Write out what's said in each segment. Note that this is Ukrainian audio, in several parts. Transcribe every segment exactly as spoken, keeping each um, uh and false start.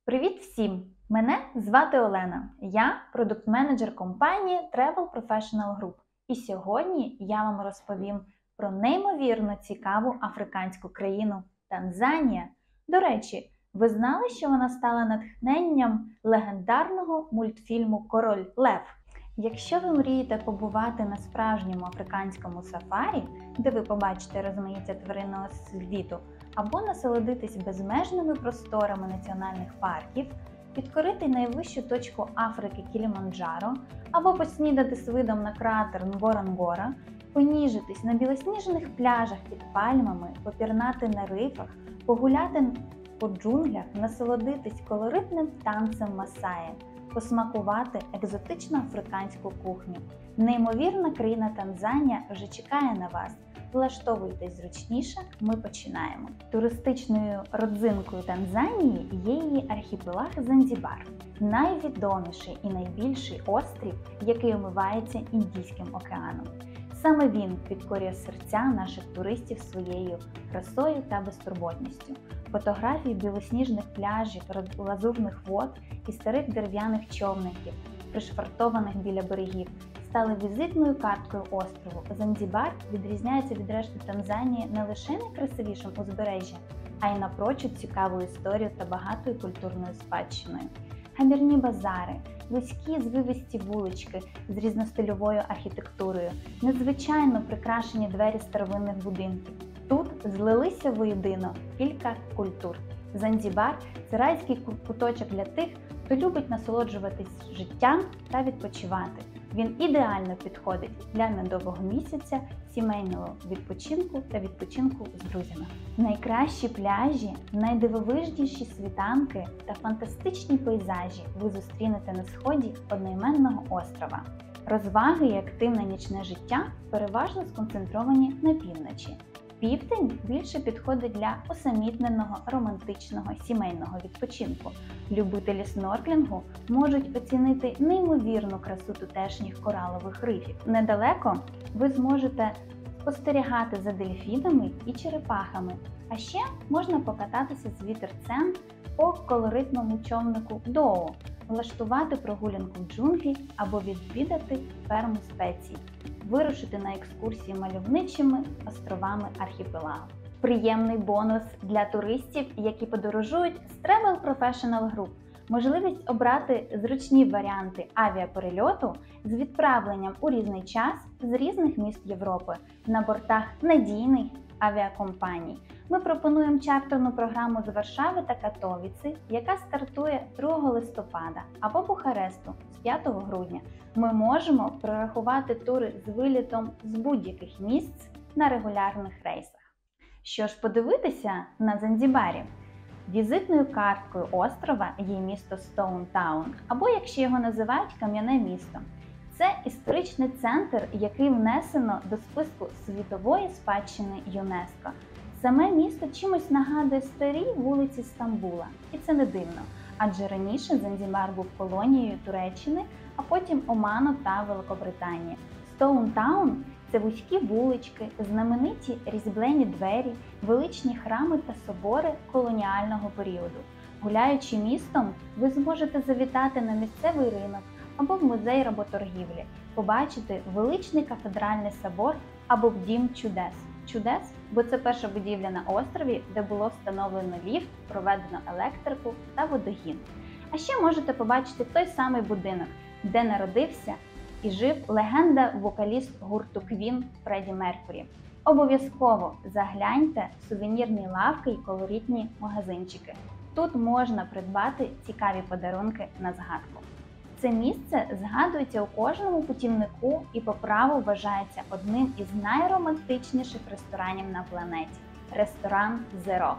Привіт всім! Мене звати Олена. Я продукт-менеджер компанії Travel Professional Group. І сьогодні я вам розповім про неймовірно цікаву африканську країну Танзанія. До речі, ви знали, що вона стала натхненням легендарного мультфільму «Король Лев»? Якщо ви мрієте побувати на справжньому африканському сафарі, де ви побачите розмаїття тваринного світу, або насолодитись безмежними просторами національних парків, підкорити найвищу точку Африки Кіліманджаро, або поснідати з видом на кратер Нгоронгора, поніжитись на білосніжних пляжах під пальмами, попірнати на рифах, погуляти по джунглях, насолодитись колоритним танцем Масаї, посмакувати екзотичну африканську кухню. Неймовірна країна Танзанія вже чекає на вас. Влаштовуйтесь зручніше, ми починаємо. Туристичною родзинкою Танзанії є її архіпелаг Занзібар, найвідоміший і найбільший острів, який омивається Індійським океаном. Саме він підкорює серця наших туристів своєю красою та безтурботністю. Фотографії білосніжних пляжів, лазурних вод і старих дерев'яних човників, пришвартованих біля берегів, стали візитною карткою острову. Занзібар відрізняється від решти Танзанії не лише найкрасивішим узбережжям, а й напрочуд цікавою історією та багатою культурною спадщиною. Гамірні базари, вузькі звивисті вулички з різностильовою архітектурою, незвичайно прикрашені двері старовинних будинків. Тут злилися воєдино кілька культур. Занзібар – це райський куточок для тих, хто любить насолоджуватись життям та відпочивати. Він ідеально підходить для медового місяця, сімейного відпочинку та відпочинку з друзями. Найкращі пляжі, найдивовижніші світанки та фантастичні пейзажі ви зустрінете на сході одноіменного острова. Розваги і активне нічне життя переважно сконцентровані на півночі. Південь більше підходить для усамітненого, романтичного, сімейного відпочинку. Любителі снорклінгу можуть оцінити неймовірну красу тутешніх коралових рифів. Недалеко ви зможете спостерігати за дельфінами і черепахами, а ще можна покататися з вітерцем по колоритному човнику Доу, влаштувати прогулянку в джунглі або відвідати ферму спецій, вирушити на екскурсії мальовничими островами архіпелагу. Приємний бонус для туристів, які подорожують з Travel Professional Group – можливість обрати зручні варіанти авіаперельоту з відправленням у різний час з різних міст Європи на бортах надійних авіакомпаній. Ми пропонуємо чартерну програму з Варшави та Катовіці, яка стартує другого листопада, або Бухаресту з п'ятого грудня. Ми можемо прорахувати тури з вилітом з будь-яких місць на регулярних рейсах. Що ж подивитися на Занзібарі? Візитною карткою острова є місто Стоунтаун, або, якщо його називають, Кам'яне місто. Це історичний центр, який внесено до списку світової спадщини ЮНЕСКО. Саме місто чимось нагадує старі вулиці Стамбула. І це не дивно, адже раніше Занзібар був колонією Туреччини, а потім Оману та Великобританії. Стоунтаун – це вузькі вулички, знамениті різьблені двері, величні храми та собори колоніального періоду. Гуляючи містом, ви зможете завітати на місцевий ринок або в музей работоргівлі, побачити величний кафедральний собор або в Дім чудес. Чудес, бо це перша будівля на острові, де було встановлено ліфт, проведено електрику та водогін. А ще можете побачити той самий будинок, де народився і жив легенда-вокаліст гурту Queen Фредді Меркурі. Обов'язково загляньте в сувенірні лавки і колоритні магазинчики. Тут можна придбати цікаві подарунки на згадку. Це місце згадується у кожному путівнику і по праву вважається одним із найромантичніших ресторанів на планеті – ресторан The Rock.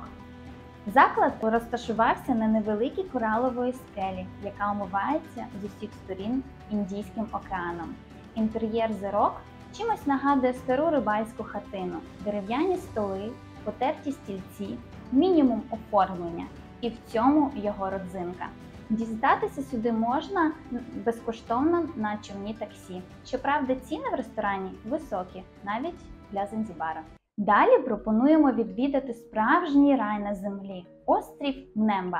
Заклад розташувався на невеликій кораловій скелі, яка омивається з усіх сторін Індійським океаном. Інтер'єр The Rock чимось нагадує стару рибальську хатину, дерев'яні столи, потерті стільці, мінімум оформлення. І в цьому його родзинка. Дістатися сюди можна безкоштовно на човні таксі. Щоправда, ціни в ресторані високі, навіть для Занзібара. Далі пропонуємо відвідати справжній рай на землі – острів Мнемба.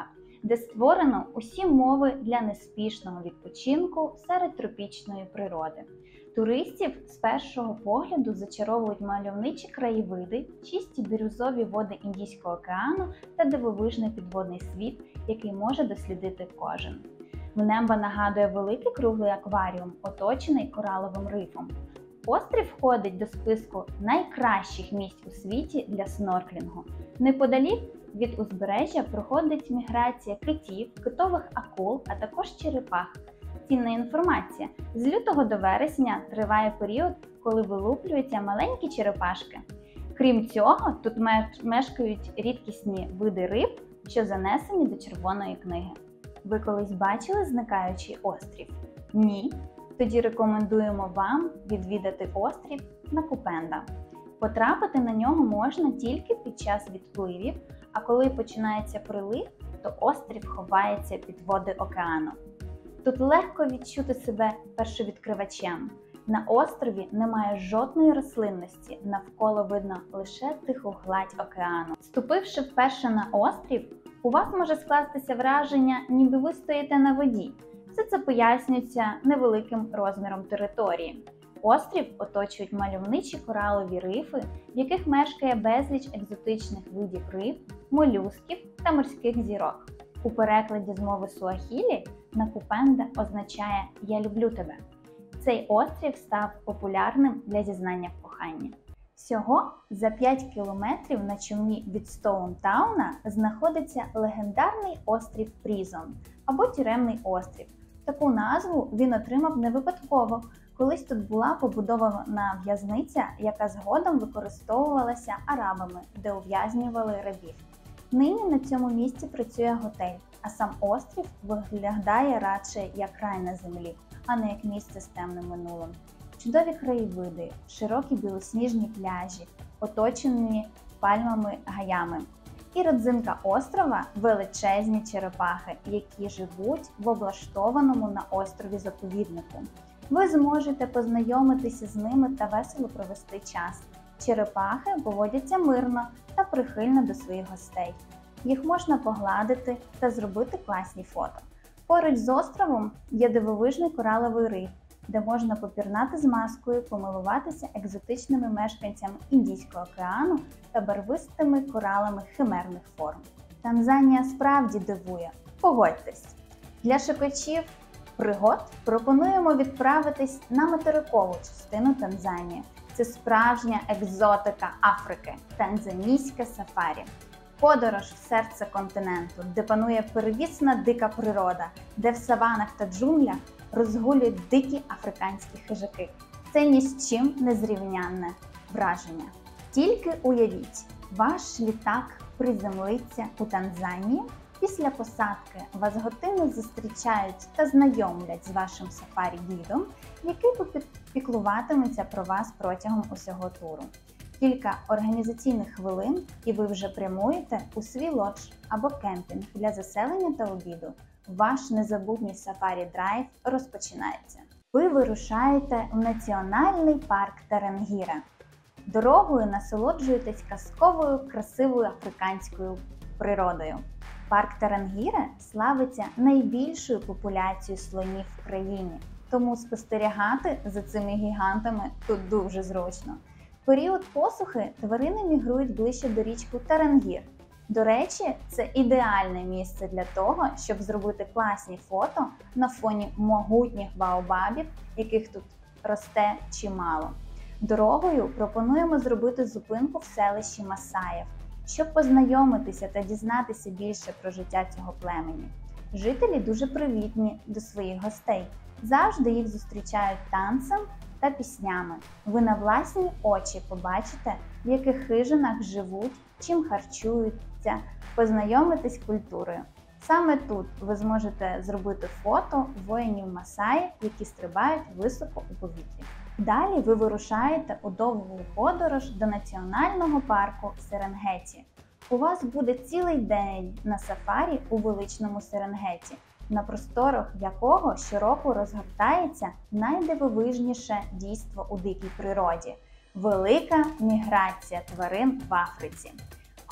де створено усі умови для неспішного відпочинку серед тропічної природи. Туристів з першого погляду зачаровують мальовничі краєвиди, чисті бірюзові води Індійського океану та дивовижний підводний світ, який може дослідити кожен. Мнемба нагадує великий круглий акваріум, оточений кораловим рифом. Острів входить до списку найкращих місць у світі для снорклінгу. Неподалік від узбережжя проходить міграція китів, китових акул, а також черепах. Цінна інформація. З лютого до вересня триває період, коли вилуплюються маленькі черепашки. Крім цього, тут мешкають рідкісні види риб, що занесені до Червоної книги. Ви колись бачили зникаючий острів? Ні? Тоді рекомендуємо вам відвідати острів Накупенда. Потрапити на нього можна тільки під час відпливів, а коли починається прилив, то острів ховається під води океану. Тут легко відчути себе першовідкривачем. На острові немає жодної рослинності, навколо видно лише тиху гладь океану. Вступивши вперше на острів, у вас може скластися враження, ніби ви стоїте на воді. Все це пояснюється невеликим розміром території. Острів оточують мальовничі коралові рифи, в яких мешкає безліч екзотичних видів риб, молюсків та морських зірок. У перекладі з мови суахілі Накупенда означає «Я люблю тебе». Цей острів став популярним для зізнання в коханні. Всього за п'ять кілометрів на човні від Стоунтауна знаходиться легендарний острів Прізон або Тюремний острів. Таку назву він отримав не випадково. Колись тут була побудована в'язниця, яка згодом використовувалася арабами, де ув'язнювали рабів. Нині на цьому місці працює готель, а сам острів виглядає радше як рай на землі, а не як місце з темним минулим. Чудові краєвиди, широкі білосніжні пляжі, оточені пальмами гаями. І родзинка острова – величезні черепахи, які живуть в облаштованому на острові заповіднику. Ви зможете познайомитися з ними та весело провести час. Черепахи поводяться мирно та прихильно до своїх гостей. Їх можна погладити та зробити класні фото. Поруч з островом є дивовижний кораловий риф, де можна попірнати з маскою, помилуватися екзотичними мешканцями Індійського океану та барвистими коралами химерних форм. Танзанія справді дивує, погодьтесь! Для шукачів пригод пропонуємо відправитись на материкову частину Танзанії. Це справжня екзотика Африки – танзанійське сафарі. Подорож в серце континенту, де панує первісна дика природа, де в саванах та джунглях розгулюють дикі африканські хижаки. Це ні з чим не зрівнянне враження. Тільки уявіть, ваш літак приземлиться у Танзанії, після посадки вас готовно зустрічають та знайомлять з вашим сафарі-гідом, який попіклуватиметься про вас протягом усього туру. Кілька організаційних хвилин і ви вже прямуєте у свій лодж або кемпінг для заселення та обіду. Ваш незабутній сафарі-драйв розпочинається. Ви вирушаєте в національний парк Таренгіра. Дорогою насолоджуєтесь казковою, красивою африканською природою. Парк Таренгіра славиться найбільшою популяцією слонів в країні, тому спостерігати за цими гігантами тут дуже зручно. В період посухи тварини мігрують ближче до річки Таренгір. До речі, це ідеальне місце для того, щоб зробити класні фото на фоні могутніх баобабів, яких тут росте чимало. Дорогою пропонуємо зробити зупинку в селищі Масаїв, щоб познайомитися та дізнатися більше про життя цього племені. Жителі дуже привітні до своїх гостей, завжди їх зустрічають танцем та піснями. Ви на власні очі побачите, в яких хижинах живуть, чим харчуються, познайомитись з культурою. Саме тут ви зможете зробити фото воїнів Масаї, які стрибають високо у повітрі. Далі ви вирушаєте у довгу подорож до національного парку Серенгеті. У вас буде цілий день на сафарі у величному Серенгеті, на просторах якого щороку розгортається найдивовижніше дійство у дикій природі – велика міграція тварин в Африці.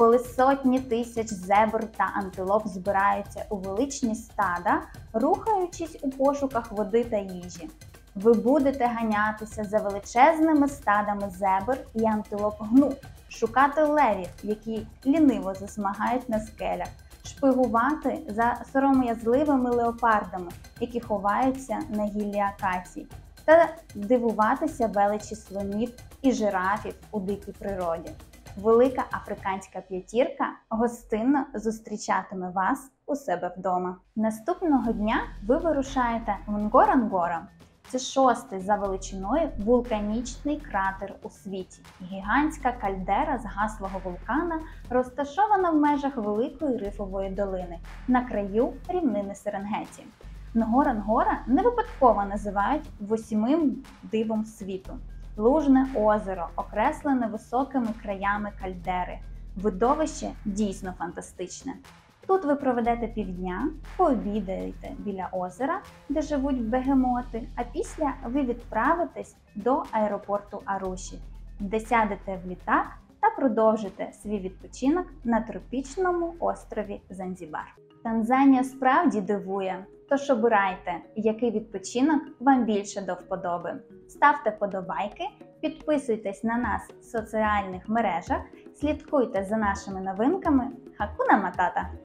коли сотні тисяч зебр та антилоп збираються у величні стада, рухаючись у пошуках води та їжі. Ви будете ганятися за величезними стадами зебр і антилоп гну, шукати левів, які ліниво засмагають на скелях, шпигувати за сором'язливими леопардами, які ховаються на гіллі акацій, та дивуватися величі слонів і жирафів у дикій природі. Велика африканська п'ятірка гостинно зустрічатиме вас у себе вдома. Наступного дня ви вирушаєте в Нгоронгоро. Це шостий за величиною вулканічний кратер у світі. Гігантська кальдера згаслого вулкана розташована в межах Великої Рифової долини на краю рівнини Серенгеті. Нгоронгоро не випадково називають восьмим дивом світу. Лужне озеро, окреслене високими краями кальдери. Видовище дійсно фантастичне. Тут ви проведете півдня, пообідаєте біля озера, де живуть бегемоти, а після ви відправитесь до аеропорту Аруші, де сядете в літак та продовжите свій відпочинок на тропічному острові Занзібар. Танзанія справді дивує, тож обирайте, який відпочинок вам більше до вподоби. Ставте подобайки, підписуйтесь на нас в соціальних мережах, слідкуйте за нашими новинками. Хакуна Матата!